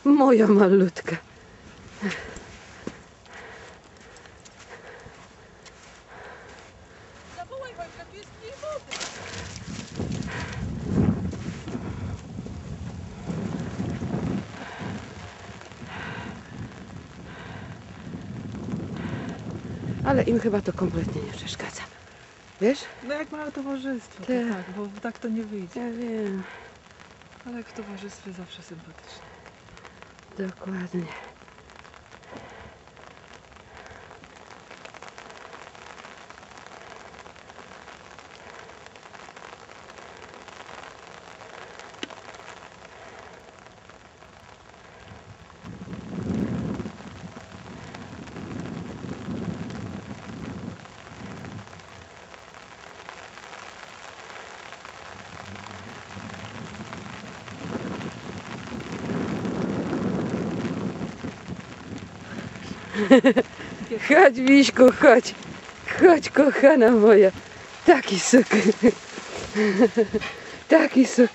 Moja malutka. Zawołaj Wojtka, tu jest mniej wody. Ale im chyba to kompletnie nie przeszkadza. Wiesz? No jak małe towarzystwo, to Tak. tak, bo tak to nie wyjdzie. Ja wiem. Ale jak w towarzystwie zawsze sympatycznie. Dokładnie. Chodź, Wiśku, chodź. Chodź, kochana moja. Taki suk. Taki suk.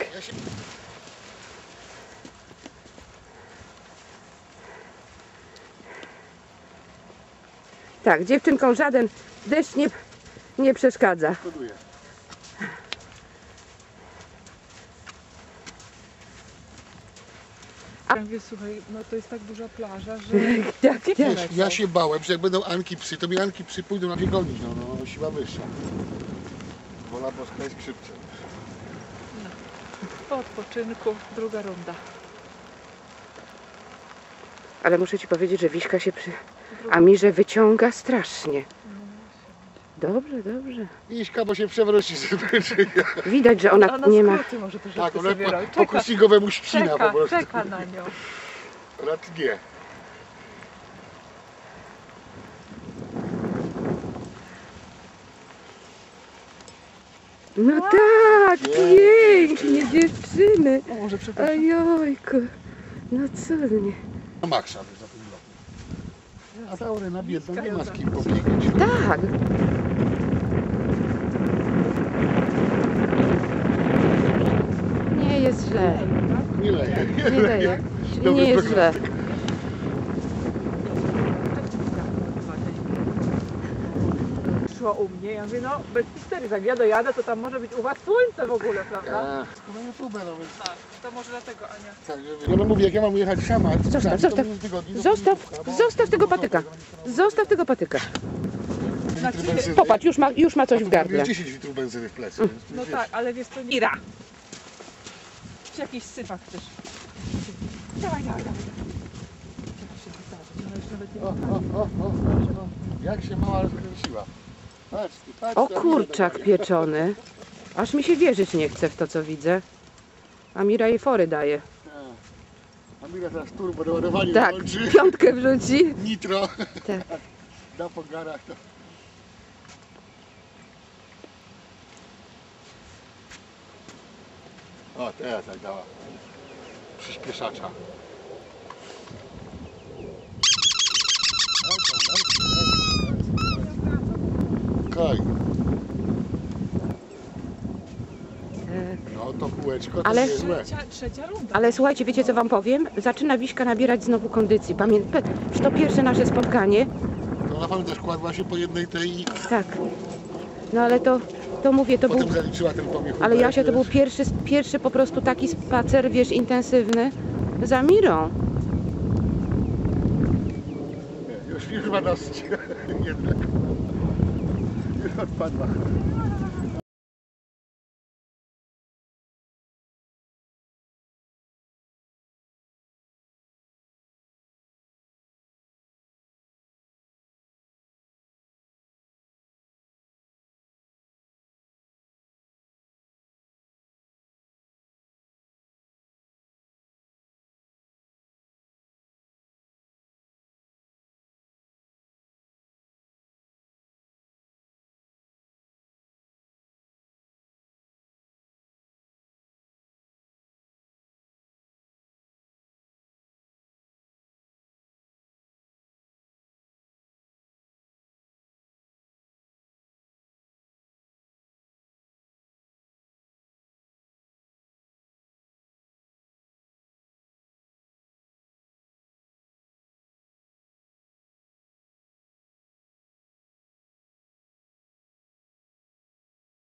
Tak, dziewczynkom żaden deszcz nie przeszkadza. Ja mówię, słuchaj, no to jest tak duża plaża, że... Tak, tak. Wiesz, ja się bałem, że jak będą Anki psy, to mi Anki psy pójdą na mnie gonić, no siła wyższa. Wola boska jest szybciej. Po odpoczynku druga runda. Ale muszę ci powiedzieć, że Wiśka się przy Amirze wyciąga strasznie. Dobrze, dobrze. Iśka, bo się przewróci z Widać, że ona nie ma... skróty może to Tak, żarty ona sobie robi. po crossingowemu ścina po Czeka, prostu. czeka na nią. Rat nie. No tak, pięknie, dziewczyny. O, może przepraszam. Ojojku, no cudnie. Na maksa za tym roku. A ta Orena biedna nie ma z kim pobiegać. Tak. Nie jest źle. Nie leje. Nie leje. Dobry Nie jest źle. prognostyk. Szło u mnie, ja mówię, no bez histerii, jak ja dojadę, to tam może być u was słońce w ogóle, prawda? Chyba na próbę nawet. Tak, to może dlatego, Ania. Tak, żeby... Ona mówi, jak ja mam jechać sama. Zostaw, zostaw. Zostaw tego patyka. Zostaw tego patyka. Popatrz, już ma coś w gardle. 10 litrów benzyny w plecy. więc No wiesz. tak, ale wiesz co, nie... Ira! Czy jakiś syfak chcesz? Dawaj, dawaj, dawaj. O. Jak się mała rozkręciła. Patrz, ty, patrz. O tam kurczak ile pieczony. Aż mi się wierzyć nie chce w to, co widzę. Amira jej fory daje. A Mira teraz turbo doładowanie Tak, włączy. piątkę wrzuci. Nitro. Tak. Da po garach to. O, teraz tak dała. Przyspieszacza. Okej. No to kółeczko to Ale- nie jest złe. Trzecia runda. Ale słuchajcie, wiecie co wam powiem? Zaczyna Wiśka nabierać znowu kondycji. To pierwsze nasze spotkanie. To ona pamiętasz, kładła się po jednej tej i Tak. No ale to mówię, to był... potem zaliczyła ten pomiech. Ale Jasia, to był pierwszy po prostu taki spacer, wiesz, intensywny z Amirą. Już chyba dosyć. Jednak. Już odpadła.